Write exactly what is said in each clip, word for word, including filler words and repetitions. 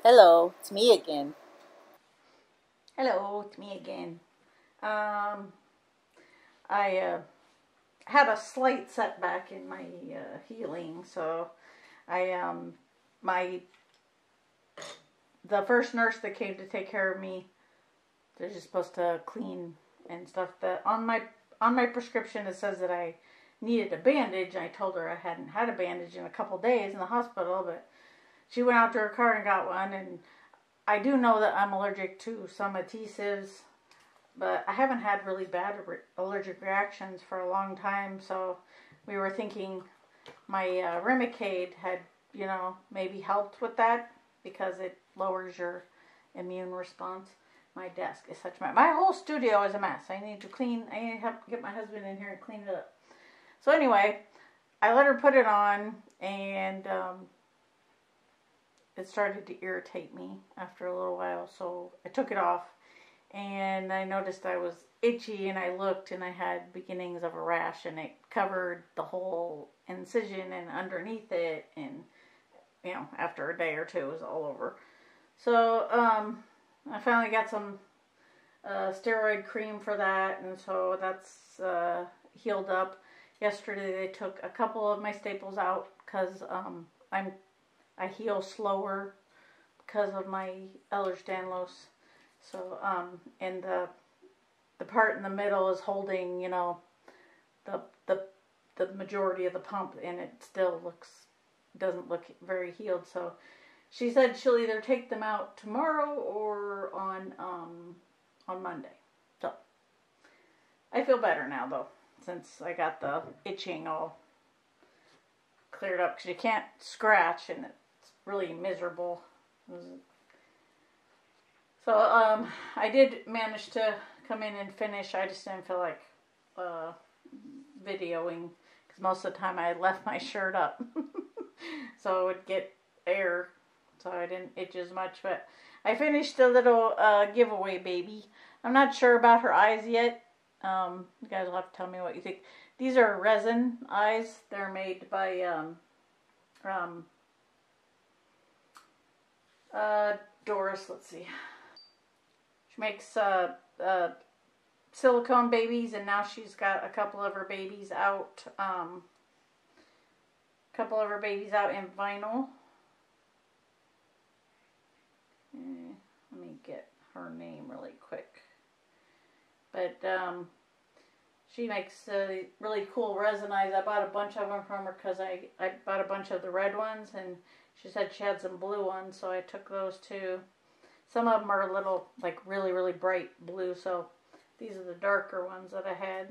Hello, it's me again. Hello, it's me again. Um, I uh, had a slight setback in my uh, healing, so I um my the first nurse that came to take care of me, they're just supposed to clean and stuff. That on my on my prescription it says that I needed a bandage. I told her I hadn't had a bandage in a couple days in the hospital, but she went out to her car and got one. And I do know that I'm allergic to some adhesives, but I haven't had really bad allergic reactions for a long time. So we were thinking my uh, Remicade had, you know, maybe helped with that because it lowers your immune response. My desk is such a mess. My whole studio is a mess. I need to clean. I need to have, get my husband in here and clean it up. So anyway, I let her put it on, and um, it started to irritate me after a little while. So I took it off, and I noticed I was itchy, and I looked, and I had beginnings of a rash, and it covered the whole incision and underneath it, and you know, after a day or two, it was all over. So um, I finally got some uh, steroid cream for that, and so that's uh, healed up. Yesterday they took a couple of my staples out because um, I'm I heal slower because of my Ehlers-Danlos. So um, and the the part in the middle is holding, you know, the the the majority of the pump, and it still looks doesn't look very healed. So she said she'll either take them out tomorrow or on um, on Monday. So I feel better now, though, since I got the itching all cleared up, because you can't scratch and it's really miserable. So um, I did manage to come in and finish. I just didn't feel like uh, videoing because most of the time I left my shirt up so it would get air, so I didn't itch as much. But I finished the little uh, giveaway baby. I'm not sure about her eyes yet. Um, you guys will have to tell me what you think. These are resin eyes. They're made by um, um, uh, Doris. Let's see. She makes uh, uh, silicone babies, and now she's got a couple of her babies out. Um, couple of her babies out in vinyl. Eh, let me get her name really quick. But um, she makes uh, really cool resin eyes. I bought a bunch of them from her because I, I bought a bunch of the red ones, and she said she had some blue ones, so I took those too. Some of them are a little, like, really, really bright blue, so these are the darker ones that I had.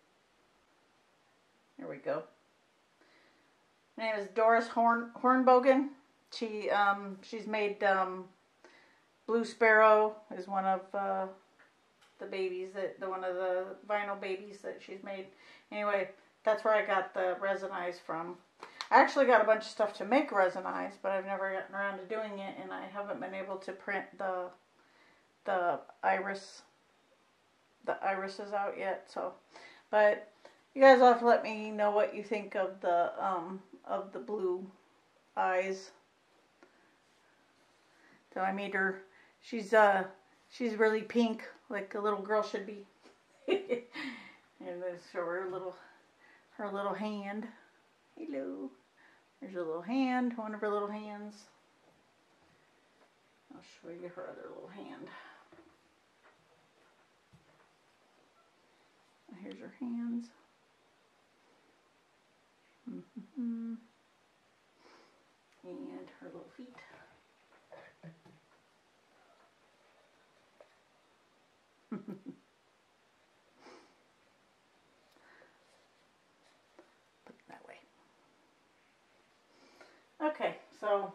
There we go. Her name is Doris Horn Hornbogen. She um she's made um, Blue Sparrow is one of uh, the babies that the one of the vinyl babies that she's made. Anyway, that's where I got the resin eyes from. I actually got a bunch of stuff to make resin eyes, but I've never gotten around to doing it, and I haven't been able to print the the iris the irises out yet. So, but you guys will have to let me know what you think of the um of the blue eyes. So I made her. She's uh she's really pink, like a little girl should be. And let's show her little her little hand. Hello. There's her little hand, one of her little hands. I'll show you her other little hand. Here's her hands. Mm-hmm. And her little feet. Put it that way. Okay, so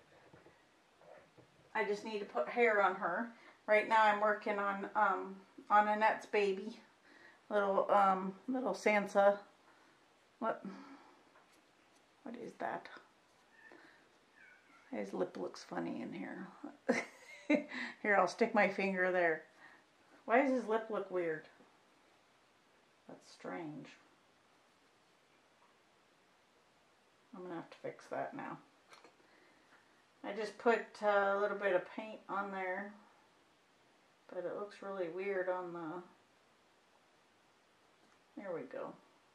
I just need to put hair on her. Right now I'm working on um on Annette's baby. Little um little Sansa. What what is that? His lip looks funny in here. Here, I'll stick my finger there. Why does his lip look weird? That's strange. I'm gonna have to fix that now. I just put uh, a little bit of paint on there, but it looks really weird on the, there we go.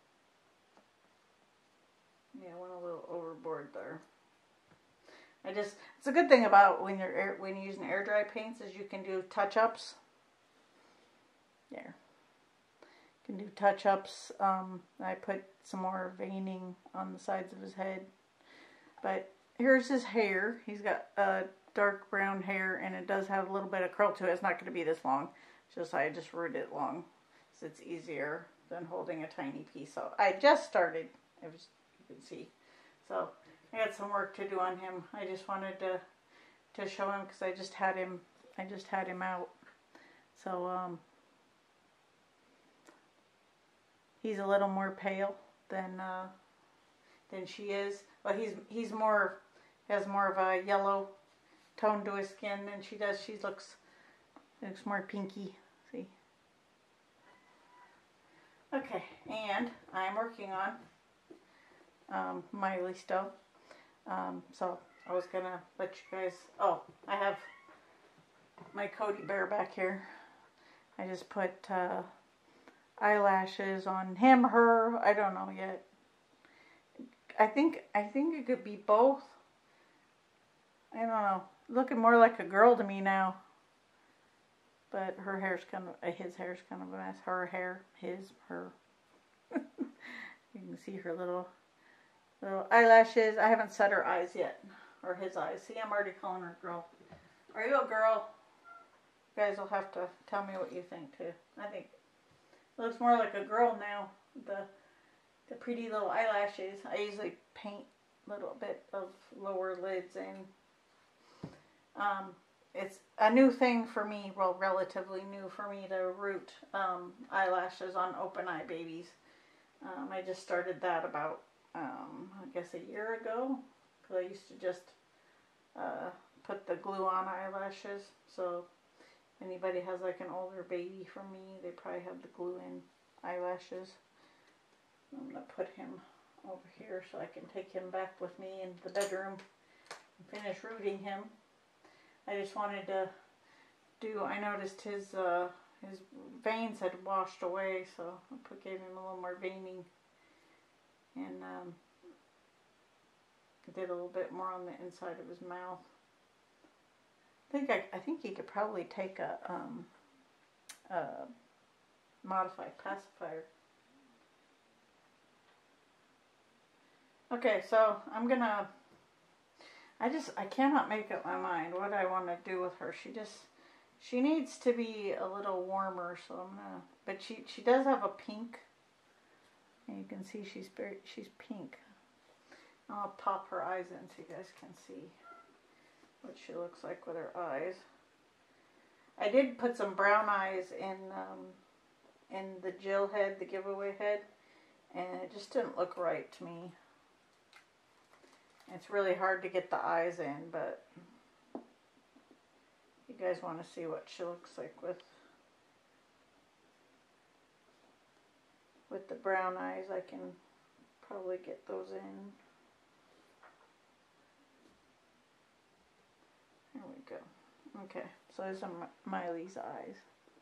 Yeah, I went a little overboard there. I just, it's a good thing about when you're air, when you're using air dry paints is you can do touch-ups. There. You can do touch-ups. Um, I put some more veining on the sides of his head. But here's his hair. He's got uh, dark brown hair, and it does have a little bit of curl to it. It's not going to be this long. It's just I just rooted it long, so it's easier than holding a tiny piece. So I just started. It was, you can see. So I got some work to do on him. I just wanted to to show him because I just had him. I just had him out. So um, he's a little more pale than uh, than she is. But he's he's more has more of a yellow tone to his skin than she does. She looks looks more pinky. See. Okay, and I'm working on um, Miley still. Um, so I was gonna let you guys. Oh, I have my Kodii bear back here. I just put uh, eyelashes on him, her. I don't know yet. I think I think it could be both. I don't know. Looking more like a girl to me now. But her hair's kind of uh, his hair's kind of a mess. Her hair, his, her. You can see her little little eyelashes. I haven't set her eyes yet, or his eyes. See, I'm already calling her girl. Are you a girl? You guys will have to tell me what you think too. I think it looks more like a girl now. The the pretty little eyelashes. I usually paint a little bit of lower lids in. Um, it's a new thing for me, well, relatively new for me to root um, eyelashes on open eye babies. Um, I just started that about, um, I guess a year ago, because I used to just uh, put the glue on eyelashes. So if anybody has like an older baby from me, they probably have the glue in eyelashes. I'm going to put him over here so I can take him back with me into the bedroom and finish rooting him. I just wanted to do, I noticed his uh, his veins had washed away, so I put, gave him a little more veining, and um, did a little bit more on the inside of his mouth. I think I, I think you could probably take a, um, a modified pacifier. Okay, so I'm gonna. I just, I cannot make up my mind what I want to do with her. She just, she needs to be a little warmer, so I'm gonna, but she, she does have a pink, and you can see she's very, she's pink. I'll pop her eyes in so you guys can see what she looks like with her eyes. I did put some brown eyes in, um, in the Jill head, the giveaway head, and it just didn't look right to me. It's really hard to get the eyes in, but you guys want to see what she looks like with with the brown eyes. I can probably get those in. There we go. Okay, so these are Miley's eyes.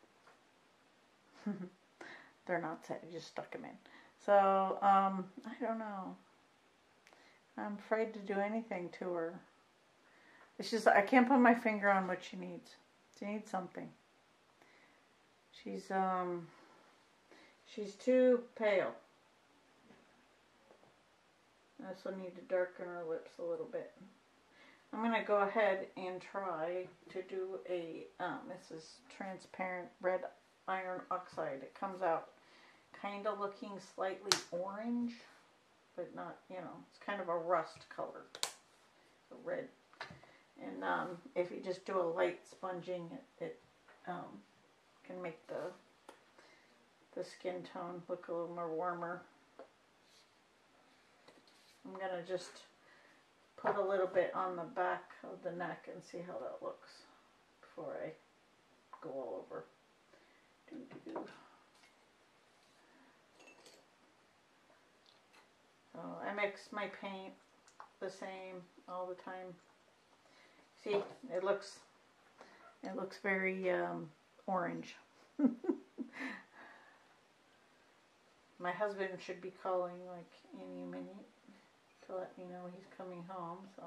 They're not set, I just stuck them in. So, um, I don't know. I'm afraid to do anything to her. It's just, I can't put my finger on what she needs. She needs something. She's, um, she's too pale. I also need to darken her lips a little bit. I'm going to go ahead and try to do a, um, this is transparent red iron oxide. It comes out kind of looking slightly orange, but not, you know, it's kind of a rust color, a red. And um, if you just do a light sponging, it, it um, can make the the skin tone look a little more warmer. I'm gonna just put a little bit on the back of the neck and see how that looks before I go all over. Doo -doo -doo. So I mix my paint the same all the time. See, it looks, it looks very um, orange. My husband should be calling like any minute to let me know he's coming home. So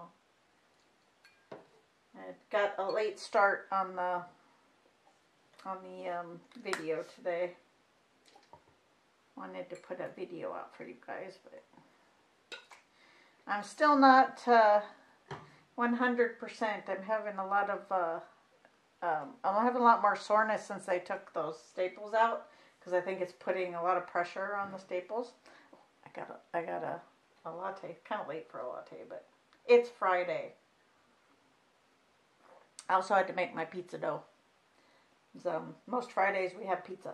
I got a late start on the on the um, video today. Wanted to put a video out for you guys, but I'm still not uh, one hundred percent. I'm having a lot of uh, um, I'm having a lot more soreness since I took those staples out, because I think it's putting a lot of pressure on the staples. I got a, I got a, a latte. Kind of late for a latte, but it's Friday. I also had to make my pizza dough. So most Fridays we have pizza.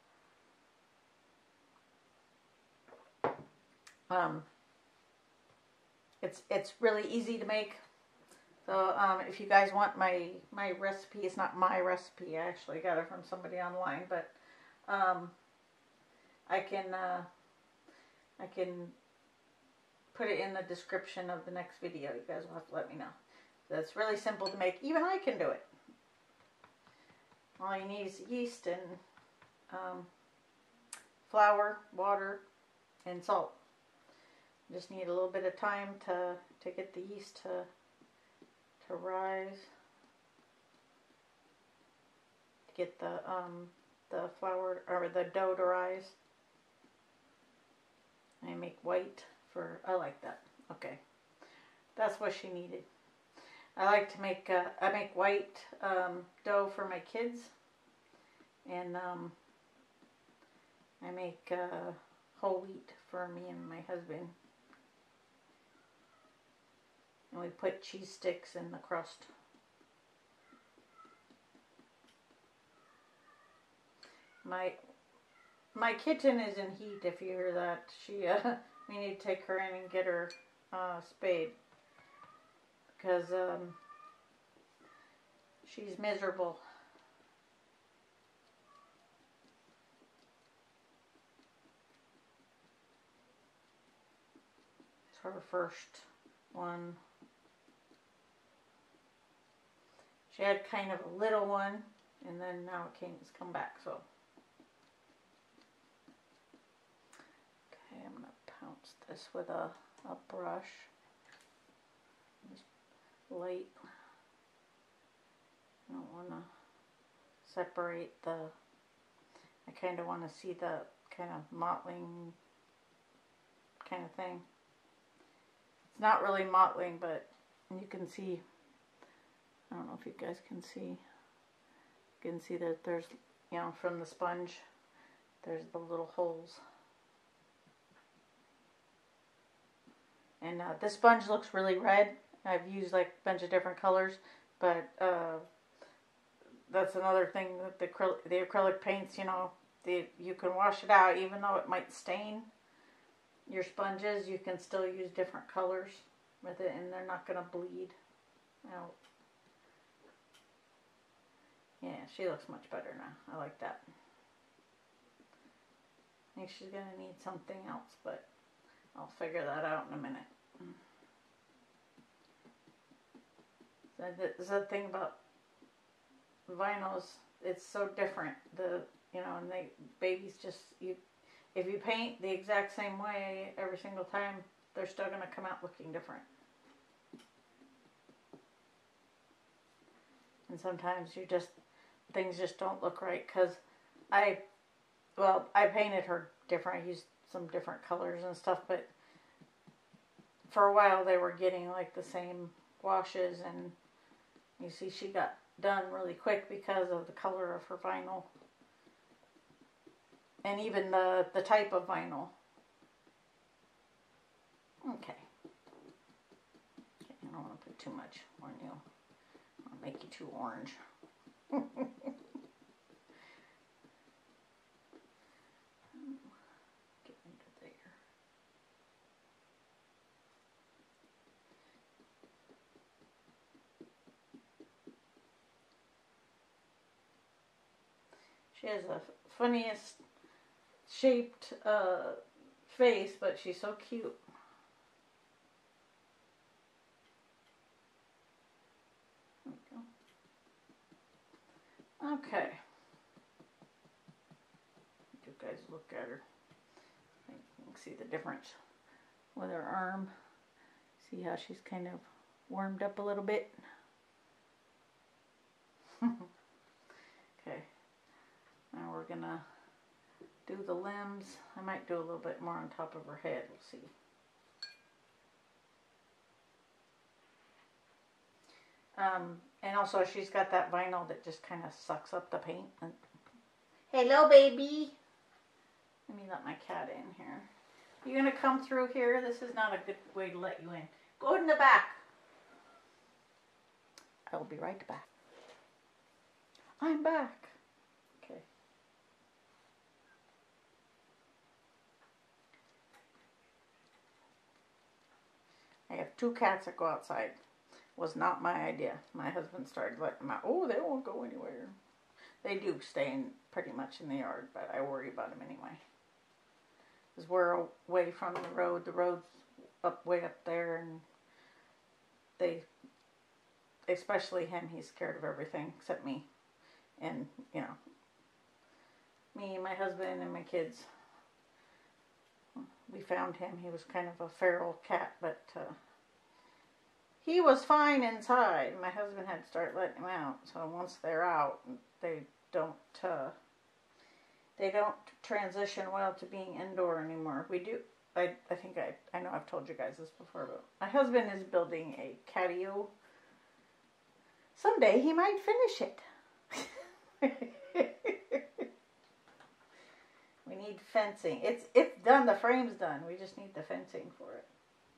Um, it's it's really easy to make. So um, if you guys want my my recipe, it's not my recipe. I actually got it from somebody online, but um, I can uh, I can put it in the description of the next video. You guys will have to let me know. So it's really simple to make. Even I can do it. All you need is yeast and um, flour, water, and salt. You just need a little bit of time to to get the yeast to to rise. To get the um, the flour or the dough to rise. I make white for. I like that. Okay, that's what she needed. I like to make, uh, I make white um, dough for my kids, and um, I make uh, whole wheat for me and my husband. And we put cheese sticks in the crust. My my kitten is in heat, if you hear that. She, uh, we need to take her in and get her uh, spayed. Because um, she's miserable. It's her first one. She had kind of a little one, and then now it came, it's come back. So, okay, I'm gonna pounce this with a a brush. Just light. I don't want to separate the, I kind of want to see the kind of mottling kind of thing. It's not really mottling, but you can see, I don't know if you guys can see, you can see that there's, you know, from the sponge, there's the little holes. And uh, this sponge looks really red. I've used like a bunch of different colors, but uh, that's another thing that the acrylic, the acrylic paints, you know, the, you can wash it out even though it might stain your sponges. You can still use different colors with it, and they're not going to bleed out. Yeah, she looks much better now. I like that. I think she's going to need something else, but I'll figure that out in a minute. That's the thing about vinyls, it's so different. The you know, and they babies just you if you paint the exact same way every single time, they're still gonna come out looking different. And sometimes you just things just don't look right, because I well, I painted her different. I used some different colors and stuff, but for a while they were getting like the same washes, and you see she got done really quick because of the color of her vinyl. And even the, the type of vinyl. Okay. Okay, I don't want to put too much on you. I'll make you too orange. Get into there. She has the funniest shaped uh, face, but she's so cute. Okay. You guys look at her. You can see the difference with her arm. See how she's kind of warmed up a little bit. Okay. Now we're gonna do the limbs. I might do a little bit more on top of her head. We'll see. Um, and also she's got that vinyl that just kind of sucks up the paint. And hello, baby. Let me let my cat in here. You gonna come through here? This is not a good way to let you in. Go in the back. I will be right back. I'm back. Okay. I have two cats that go outside. Was not my idea. My husband started letting them out. Oh, they won't go anywhere. They do stay in pretty much in the yard, but I worry about them anyway. Because we're away from the road. The road's up way up there, and they, especially him, he's scared of everything except me. And, you know, me and my husband and my kids. We found him. He was kind of a feral cat, but uh, he was fine inside. My husband had to start letting him out. So once they're out, they don't uh, they don't transition well to being indoor anymore. We do. I I think I I know I've told you guys this before, but my husband is building a catio. Someday he might finish it. We need fencing. It's it's done. The frame's done. We just need the fencing for it.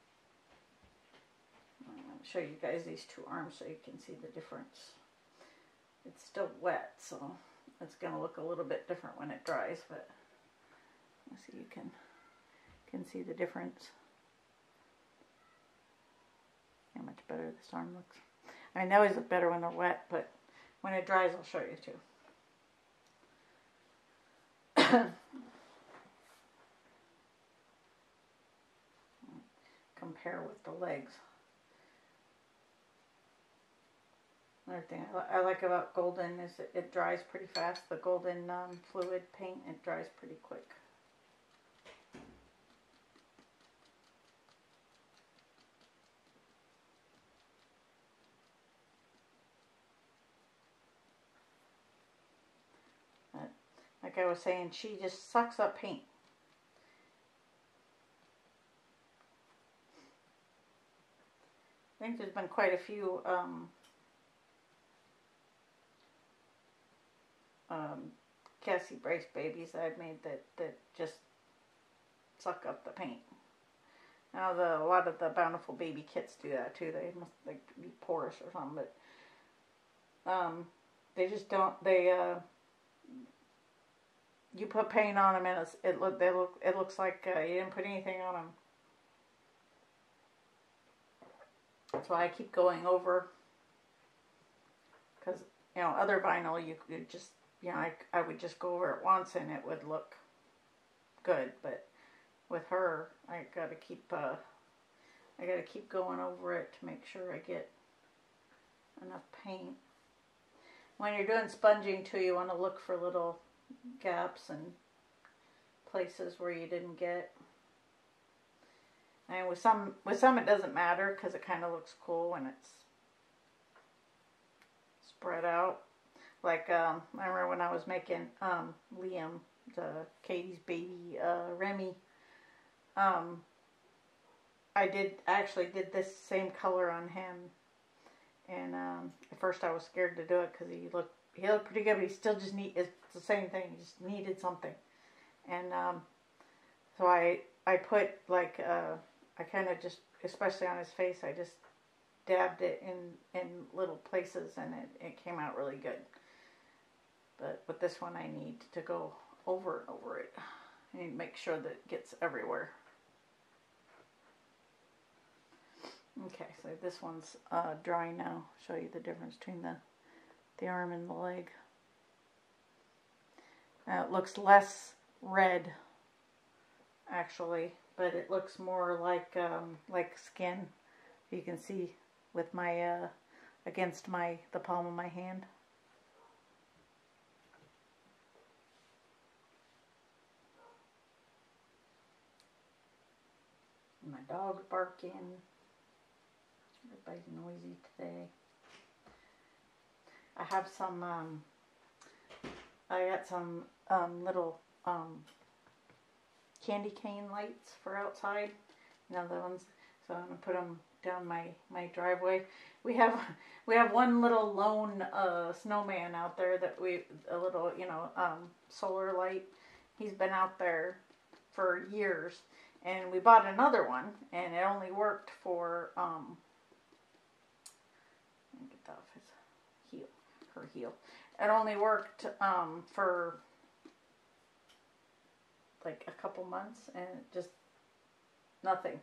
I'm going to show you guys these two arms so you can see the difference. It's still wet, so it's going to look a little bit different when it dries, but let's see, you can can see the difference. How much better this arm looks. I mean, they always look better when they're wet, but when it dries, I'll show you too. Compare with the legs. Another thing I, li I like about golden is it, it dries pretty fast. The golden um, fluid paint, it dries pretty quick. But like I was saying, she just sucks up paint. I think there's been quite a few um, um, Cassie Brace babies that I've made that, that just suck up the paint. Now the, a lot of the Bountiful baby kits do that too. They must like be porous or something, but um, they just don't. They uh, you put paint on them and it's, it look they look it looks like uh, you didn't put anything on them. That's why I keep going over, because, you know, other vinyl, you could just, you know, I, I would just go over it once and it would look good, but with her, I gotta keep, uh, I gotta keep going over it to make sure I get enough paint. When you're doing sponging too, you want to look for little gaps and places where you didn't get. And with some, with some it doesn't matter because it kind of looks cool when it's spread out. Like, um, I remember when I was making um, Liam, the Katie's baby, uh, Remy, um, I did, actually did this same color on him. And um, at first I was scared to do it because he looked, he looked pretty good, but he still just need, it's the same thing, he just needed something. And um, so I, I put like, uh, I kind of just, especially on his face, I just dabbed it in, in little places and it, it came out really good. But with this one I need to go over and over it. I need to make sure that it gets everywhere. Okay, so this one's uh, dry now. Show you the difference between the, the arm and the leg. Now it looks less red, actually, but it looks more like um, like skin. You can see with my uh, against my the palm of my hand. My dog's barking. Everybody's noisy today. I have some, um, I got some um, little um, candy cane lights for outside. You know, the ones, so I'm going to put them down my, my driveway. We have we have one little lone uh, snowman out there that we, a little, you know, um, solar light. He's been out there for years. And we bought another one, and it only worked for, um, let me get that off his heel, her heel. It only worked um, for like a couple months, and just nothing.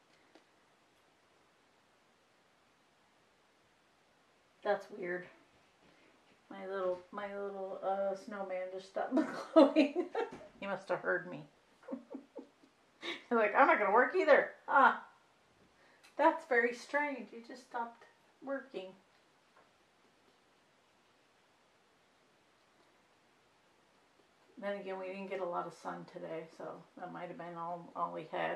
That's weird. My little, my little uh, snowman just stopped glowing. He must have heard me. He's like, I'm not going to work either. Ah, that's very strange. You just stopped working. Then again, we didn't get a lot of sun today, so that might have been all, all we had.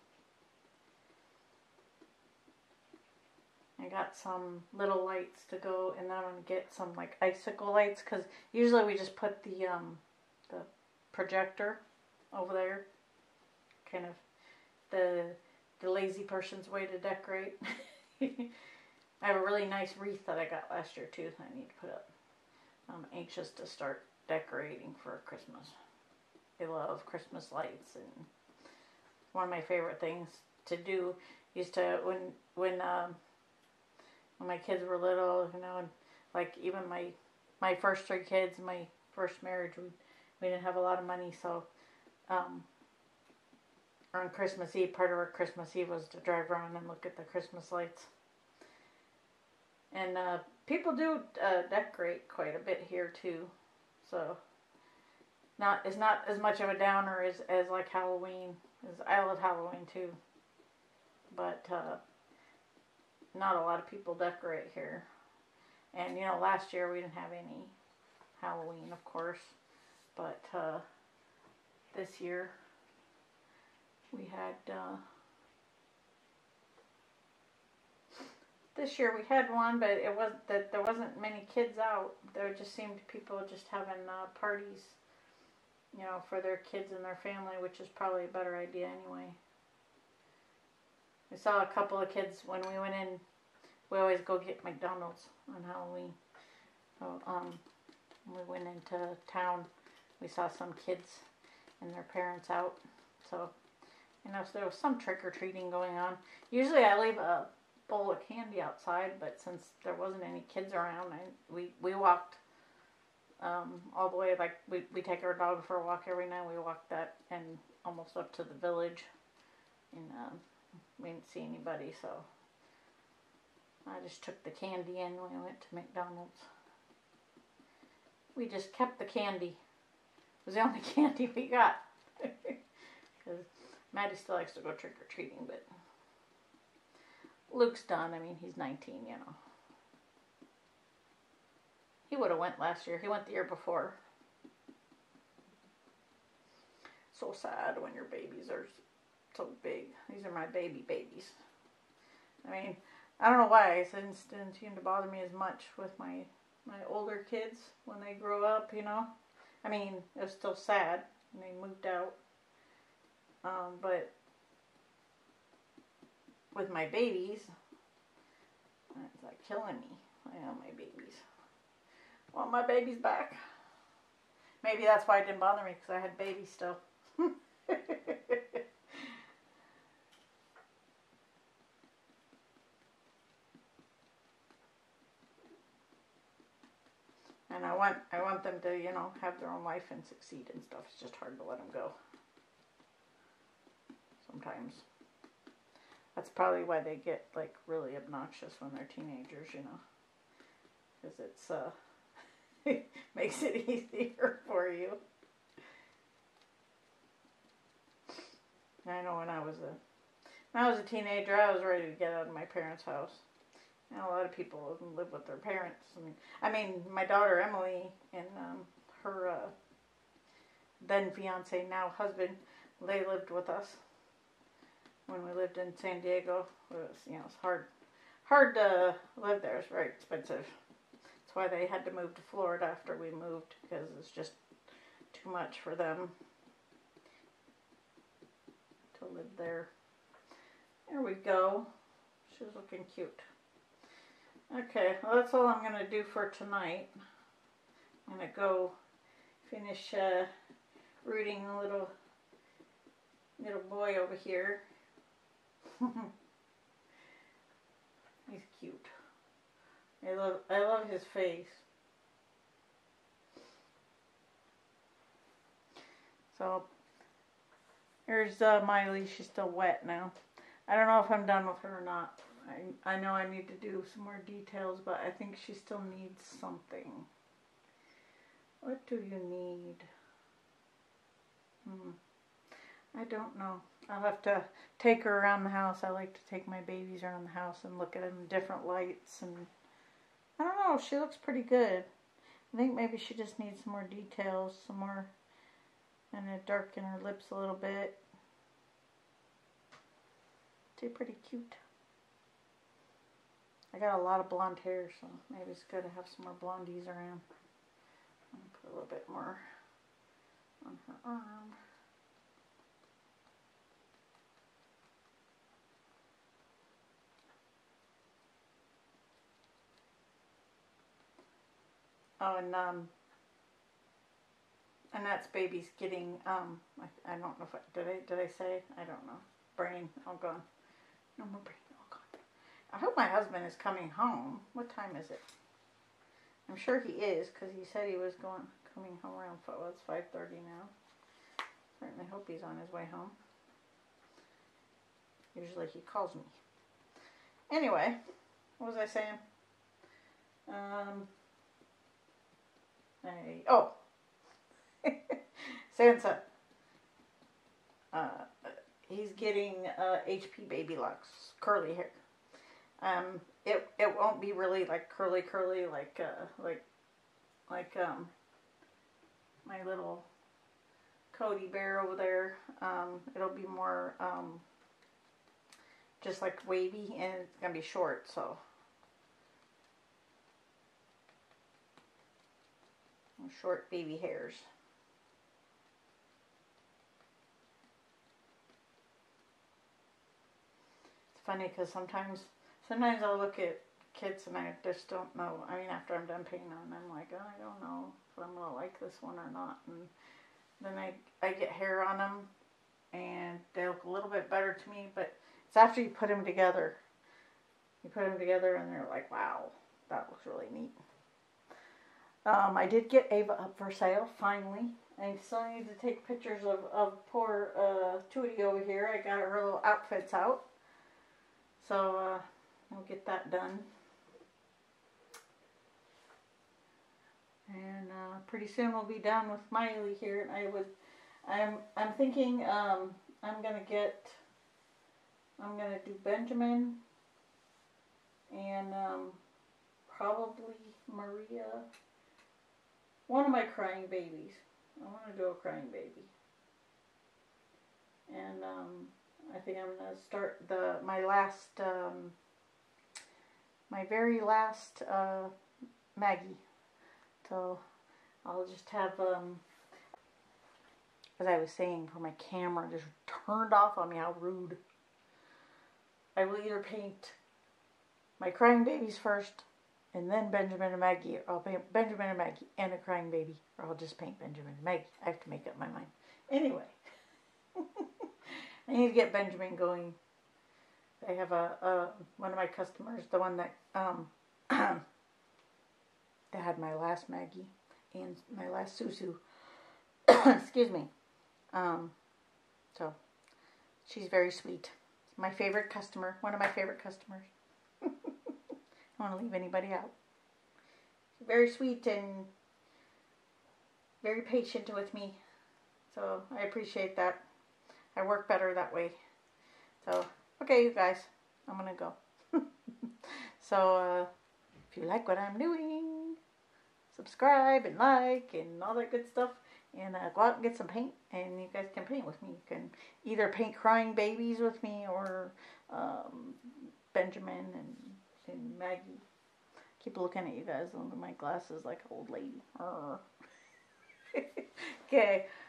I got some little lights to go, and then I'm going to get some like icicle lights, because usually we just put the, um, the projector over there. Kind of the the lazy person's way to decorate. I have a really nice wreath that I got last year too that I need to put up. I'm anxious to start decorating for Christmas. I love Christmas lights, and one of my favorite things to do is to, when when um, when my kids were little, you know, and like even my my first three kids, my first marriage, we we didn't have a lot of money, so um, on Christmas Eve, part of our Christmas Eve was to drive around and look at the Christmas lights. And uh, people do uh, decorate quite a bit here too, so not it's not as much of a downer as, as like Halloween. As I love Halloween too, but uh, not a lot of people decorate here. And you know, last year we didn't have any Halloween, of course, but uh, this year we had, uh, this year we had one, but it wasn't that there wasn't many kids out. There just seemed people just having uh, parties, you know, for their kids and their family, which is probably a better idea anyway. I saw a couple of kids when we went in. We always go get McDonald's on Halloween. So, um, when we went into town, we saw some kids and their parents out. So, you know, so there was some trick-or-treating going on. Usually I leave a bowl of candy outside, but since there wasn't any kids around, I, we, we walked um, all the way, like, we, we take our dog for a walk every night. We walked that and almost up to the village, and um, we didn't see anybody, so I just took the candy in when we went to McDonald's. We just kept the candy. It was the only candy we got. Because Maddie still likes to go trick-or-treating, but Luke's done. I mean, he's nineteen, you know. He would have went last year. He went the year before. So sad when your babies are so big. These are my baby babies. I mean, I don't know why. It didn't, didn't seem to bother me as much with my, my older kids when they grew up, you know. I mean, it was still sad when they moved out. Um, but with my babies, it's like killing me. I want my babies. I want my babies back. Maybe that's why it didn't bother me, because I had babies still. And I want, I want them to, you know, have their own life and succeed and stuff. It's just hard to let them go. Sometimes. That's probably why they get, like, really obnoxious when they're teenagers, you know. Because it's, uh, it makes it easier for you. I know when I was a, when I was a teenager, I was ready to get out of my parents' house. And a lot of people live with their parents. And, I mean, my daughter Emily and um, her uh, then fiance, now husband, they lived with us. when we lived in San Diego. It was, you know, it's hard, hard to live there. It's very expensive. That's why they had to move to Florida after we moved, because it's just too much for them to live there. There we go. She's looking cute. Okay, well, that's all I'm going to do for tonight. I'm going to go finish uh, rooting the little little boy over here. He's cute. I love I love his face. So here's uh, Miley. She's still wet now. I don't know if I'm done with her or not. I, I know I need to do some more details, but I think she still needs something. What do you need? Hmm. I don't know. I'll have to take her around the house. I like to take my babies around the house and look at them in different lights. And I don't know. She looks pretty good. I think maybe she just needs some more details, some more, and to darken her lips a little bit. She's pretty cute. I got a lot of blonde hair, so maybe it's good to have some more blondies around. I'm gonna put a little bit more on her arm. Oh, and um, and that's baby's getting um. I, I don't know if I, did I did I say I don't know. Brain all gone. No more brain all gone. I hope my husband is coming home. What time is it? I'm sure he is, because he said he was going coming home around. Well, it's five thirty now. Certainly hope he's on his way home. Usually he calls me. Anyway, what was I saying? Um. I, oh, Sansa. Uh, he's getting uh, H P baby locks, curly hair. Um, it it won't be really like curly curly like uh, like like um my little Kodii bear over there. Um, it'll be more um just like wavy, and it's gonna be short, so. Short baby hairs. It's funny because sometimes sometimes I'll look at kids and I just don't know. I mean, after I'm done painting on them, I'm like, oh, I don't know if I'm going to like this one or not. And then I, I get hair on them and they look a little bit better to me, but it's after you put them together. You put them together and they're like, wow, that looks really neat. Um, I did get Ava up for sale, finally. I still need to take pictures of, of poor uh, Tootie over here. I got her little outfits out. So, uh, we'll get that done. And uh, pretty soon we'll be done with Miley here. And I would, I'm, I'm thinking um, I'm going to get, I'm going to do Benjamin and um, probably Maria. One of my crying babies. I want to do a crying baby. And um, I think I'm going to start the my last, um, my very last uh, Maggie. So I'll just have, um, as I was saying, for my camera just turned off on me, how rude. I will either paint my crying babies first, and then Benjamin and Maggie. Or I'll paint Benjamin and Maggie and a crying baby. Or I'll just paint Benjamin and Maggie. I have to make up my mind. Anyway. I need to get Benjamin going. I have a, a one of my customers, the one that um that had my last Maggie and my last Susu. Excuse me. Um so she's very sweet. My favorite customer. One of my favorite customers. I don't want to leave anybody out. She's very sweet and very patient with me. So I appreciate that. I work better that way. So, okay, you guys. I'm going to go. So, uh, if you like what I'm doing, subscribe and like and all that good stuff. and uh, go out and get some paint, and you guys can paint with me. You can either paint crying babies with me or um, Benjamin and, and Maggie. Keep looking at you guys under my glasses like an old lady. Okay.